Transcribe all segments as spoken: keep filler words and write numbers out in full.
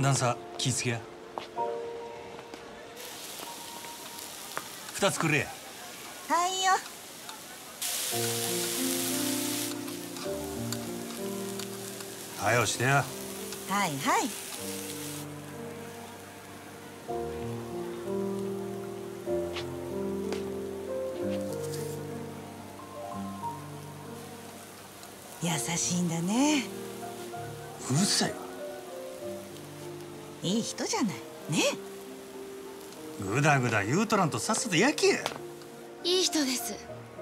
段差気ぃつけや。二つくれや。 はいよ。 はよしてや。 はいはい。優しいんだね。 うるさいわ。 いい人じゃないね。 ぐだぐだ言うとらんとさっさと焼けや。 いい人です。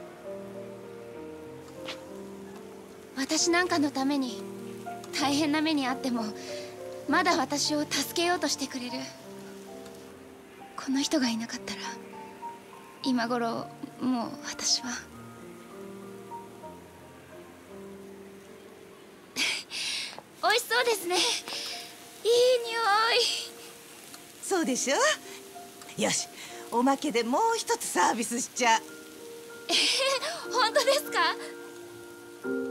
私なんかのために大変な目にあってもまだ私を助けようとしてくれる。この人がいなかったら今頃もう私は美味しそうですね。いい匂い。 そうでしょ。よし、おまけでもう一つサービスしちゃう。 えー、本当ですか？